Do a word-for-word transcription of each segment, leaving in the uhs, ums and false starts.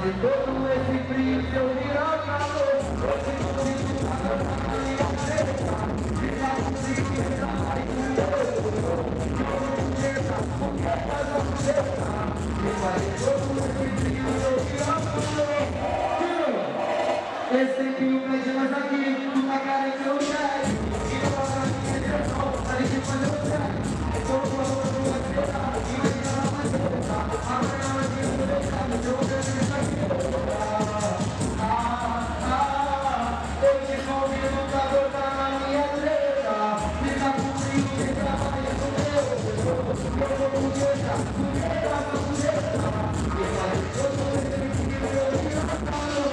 fazer todo esse frio se eu virar calor. Hoje comigo tá cantando e a treta. E já consegui entrar mais um dedo. Eu não treta, porque faz a treta. E fazer todo esse frio se eu virar calor. Esse tempinho prende nós aqui, tu tá carente eu quero. E eu faço a minha direção, a gente faz o certo. Eu tô falando do aceitar, e vai tirar mais treta. Amanhã nós vamos deixar, eu vou ver isso aqui. Ah, ah, eu te convido pra botar na minha treta. Fica comigo, quem trabalha com Deus. Eu vou com treta, com treta, com treta. E vai todo esse frio eu virar calor.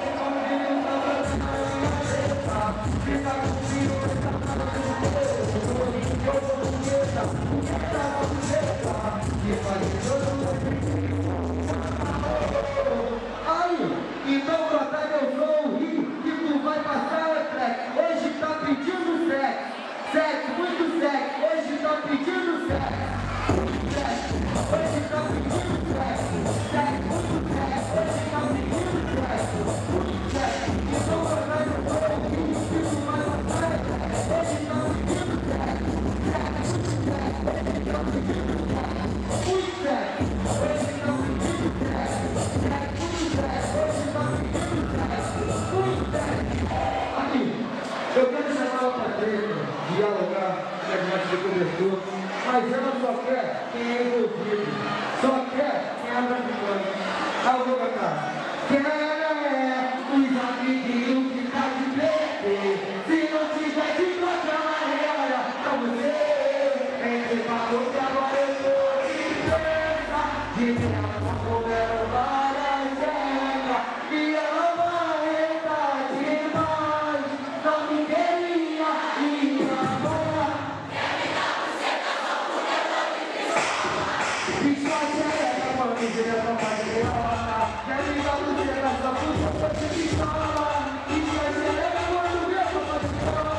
Fica comigo, fica comigo, eu vou com treta, com treta, com treta. E vai todo aí, então botar meu som, ri, que tu vai passar o track. Hoje tá pedindo sexo, sexo, muito sexo. Hoje tá pedindo sexo, sexo. Hoje tá pedindo sexo, sexo, muito sexo. Hoje tá pedindo sexo, muito sexo. Então botar meu som, ri, que tu vai passar o track. Hoje tá pedindo sexo, sexo, muito sexo. Hoje tá pedindo sexo, muito sexo. Hoje tá pedindo sexo, sexo. Aqui, eu quero chamar ela para treta, dialogar, negócio de cobertor, mas ela só quer quem é envolvido, só quer quem é traficante. Aí eu vou cantar. Quem é os amiguinhos que tá de bebê? Se não tiver de trocar, olha pra você. Entre falou que agora eu tô de pensa, de minha mão comeram várias regras, e ela vai estar demais. Não me queria e agora quer me dar buceta só porque eu tô de pistola. Bicho a xereca, quando vira pra mais reola. Quer me dar buceta só porque eu tô de pistola. Bicho a xereca, quando vira pra mais reola.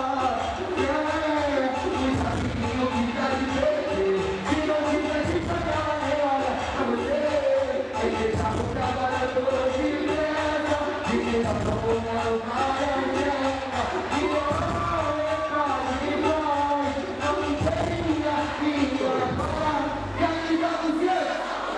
É, os amiguinhos que tá de bebê. Se não tiver de pagar, reola pra você. Ele tá com trabalho todo de pressa. E ele tá procurando cara branca. E eu vou entrar demais. Não me queria e agora quer me dar buceta.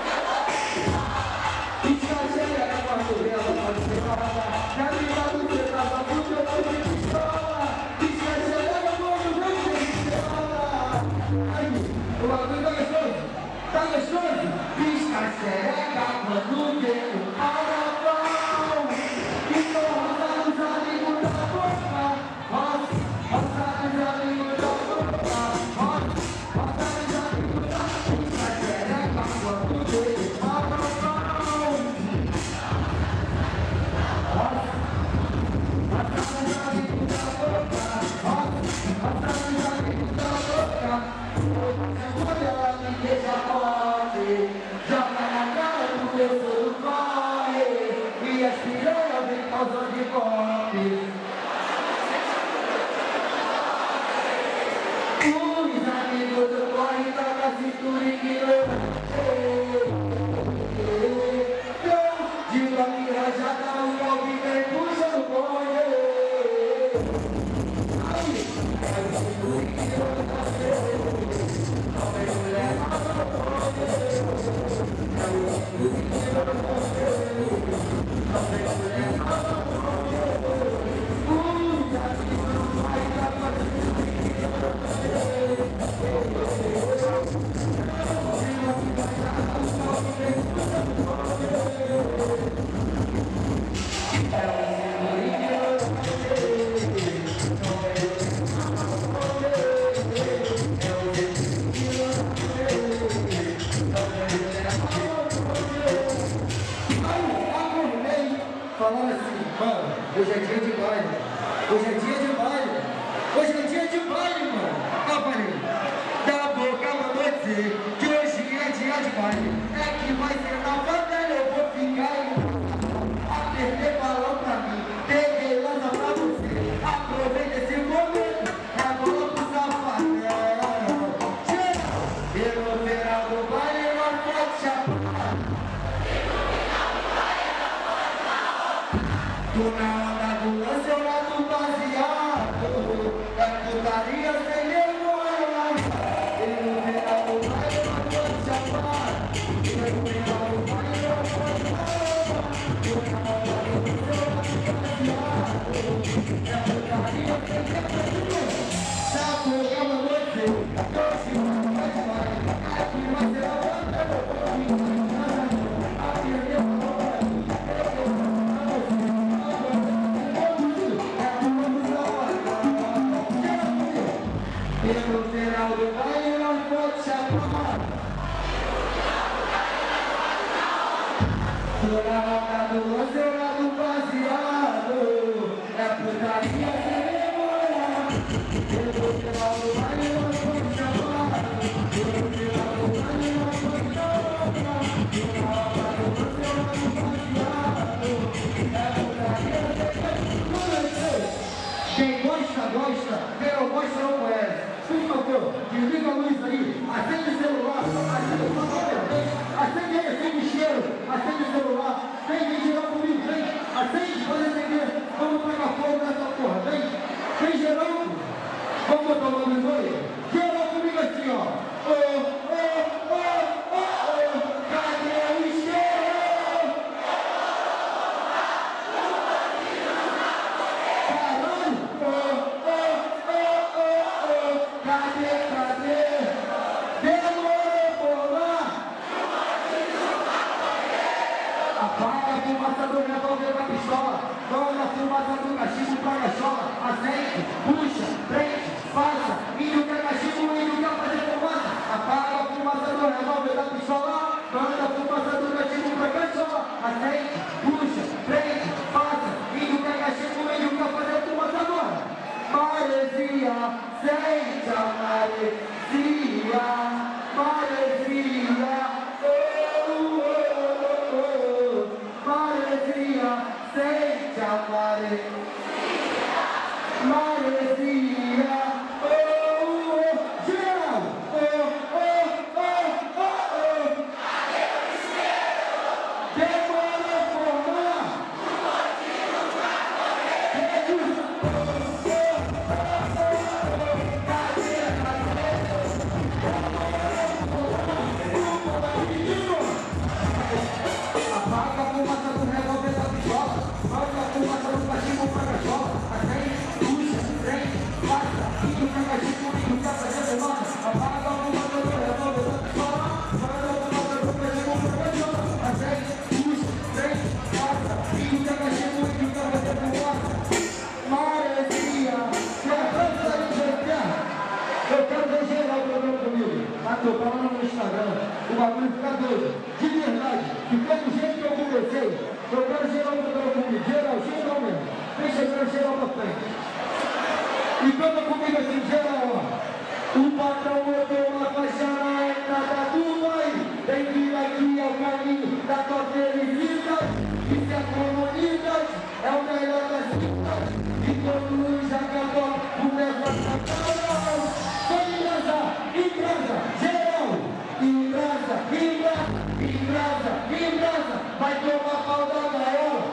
Isso a xereca quando ela pode ser parada. Quer me dar buceta só porque eu tô de pistola. Isso a xereca quando vem de pistola. Aí, o bagulho tá gostoso? Tá gostoso? Pisca a xereca quando vem o carnaval. E roça os amigos da boca. Roça, roça os amigos da boca. Roça, roça os amigos da boca. Pisca a xereca quando vem o carnaval. Roça, roça os amigos da boca. Roça, roça os amigos da boca. Quando ela me deixa forte, joga na cara do meu soro corre. E as piranhas vem causando de golpe. Os amigos do corre toca a cintura ignorante. Eu digo a minha rajada, o golpe vem puxando corre. Aí, é o cintura ignorante. Não vem mulher, não vem mulher, falando assim, mano, hoje é dia de baile, hoje é dia de baile, hoje é dia de baile, mano. Ah, parei, da boca mandou dizer que hoje é dia de baile, é que vai ser na favela, eu vou ficar em a perder balão pra mim, peguei lança pra você, aproveita esse momento, é bola pro safadão. Chega, e no final do baile, uma foto chapada. Tô na onda do lance, eu lado baseado. É putaria sem vergonha. Eu no final do baile, eu não vou te amar. Eu no final do baile, eu não vou te amar. Tô na onda do lance, eu lado baseado. É putaria sem vergonha. Já programa você, doce, mais vai. Aqui você é outra, pelo final do baile não vou te chamar. Tô na roda do lance, eu lado baseado. É putaria sem memória. Pelo final do baile não vou te chamar. Pelo final do baile não vou te chamar. Tô na roda do lance, eu lado baseado. É putaria sem memória. Quem gosta, gosta. Quem não gosta, não conhece. Por favor, desliga a luz aí, acende o celular, acende o celular, acende aí, acende o cheiro, acende o celular, vem, vem geral comigo, vem, acende, pode acender, vamos pegar fogo nessa porra, vem, vem geral, vamos tomar banho, geral comigo assim, ó, ô, ô, ô, ô, ô, cadê o cheiro? Caralho, ô, ô, ô, ô, ô, cadê, cadê? Demorou por lá! Apaga a fumaça do revólver da pistola, toma a fumaça do cachimbo pra cachola, acende, puxa, prende, passa, índio quer cachimbo, índio quer fazer fumaça. Apaga a fumaça do revólver da pistola, manda a fumaça do cachimbo pra cachola, acende, puxa, prende, passa, índio quer cachimbo, índio quer fazer fumaça agora. Maresia, sente a maresia, maresia, oh, oh, oh, oh, maresia, sente a maresia, maresia, oh, oh, geral, oh, oh, oh, oh, oh, demorou por lá, apaga a fumaça do revólver da pistola, manda a fumaça do cachimbo pra cachola, acende, puxa, prende, passa, índio pra cachimbo, índio pra fazer fumaça. Apaga a fumaça do revólver da pistola, manda a fumaça do cachimbo pra cachola, acende, puxa, prende, passa, índio pra cachimbo, índio pra fazer fumaça. Maresia, levanta aí, gente. Eu quero ver geral programa comigo. Tá tocando no Instagram. O bagulho fica doido. De verdade. Ficou do jeito que eu comecei. Eu quero geral programa comigo. Geral, geral mesmo. Vem chegando geral pra frente. E canta comigo assim, geral, ó. O patrão botou uma faixa na entrada do baile. Tem que ir aqui ao caminho da tua felicidade. Isso é comunidade. É o melhor das cidades. E quando o luz acabou, começa a cantar. Embrasa, embrasa, geral, embrasa, embrasa, embrasa, embrasa, vai tomar pau da gaiola.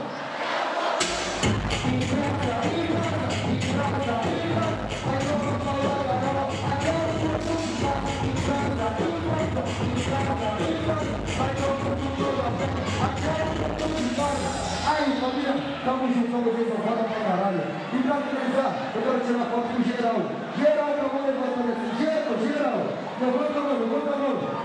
Embrasa, embrasa, embrasa, embrasa, vai tomar pau da gaiola. Agora o mundo vai, embrasa, embrasa, embrasa, embrasa, vai tomar tudo da boca. Agora o mundo vai. Aí, família, estamos juntando vocês ao roda pra caralho. E pra finalizar, eu quero tirar foto com geral. Geral, eu vou levantar assim. Geral, geral. Levanta a mão, levanta a mão.